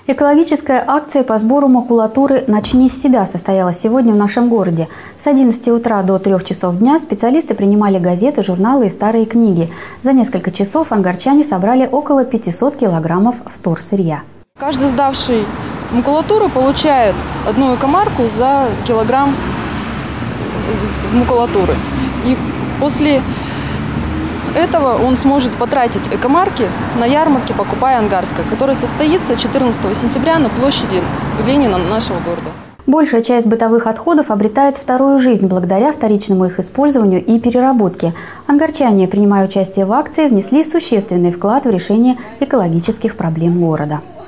Экологическая акция по сбору макулатуры «Начни с себя» состоялась сегодня в нашем городе. С 11 утра до 3 часов дня специалисты принимали газеты, журналы и старые книги. За несколько часов ангарчане собрали около 500 килограммов вторсырья. Каждый сдавший макулатуру получает одну экомарку за килограмм макулатуры. И после этого он сможет потратить экомарки на ярмарке «Покупай Ангарское», которая состоится 14 сентября на площади Ленина нашего города. Большая часть бытовых отходов обретает вторую жизнь благодаря вторичному их использованию и переработке. Ангарчане, принимая участие в акции, внесли существенный вклад в решение экологических проблем города.